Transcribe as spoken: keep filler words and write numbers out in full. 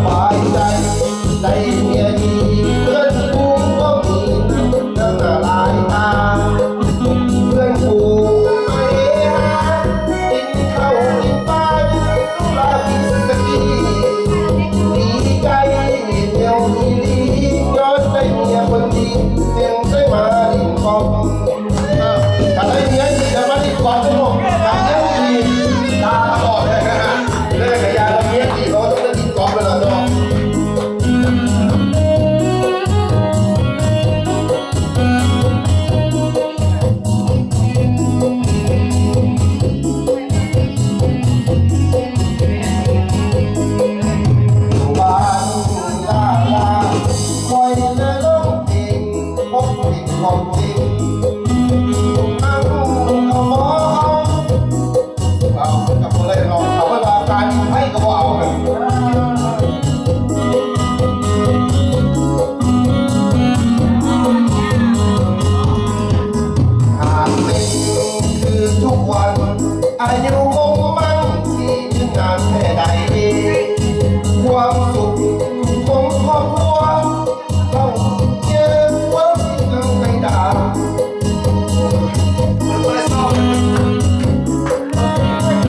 บายใจใจเมียดีเพื่อนฝูงก็มีตั้งหลายทางเพื่อนฝูงไม่หากินข้าวกินปลาลูลากินสกีดีใจเดียวดีดีย้อนได้เมียคนดีเสียงใส่มาดินกองถ้าได้เมียดีจะมาดินกองได้หมดการเลี้ยงดีตาบอดเลยนะเรื่องขยะเราเมียดีเราต้องได้ดินกองไปแล้วเนาะการให้ก็ว่าเอา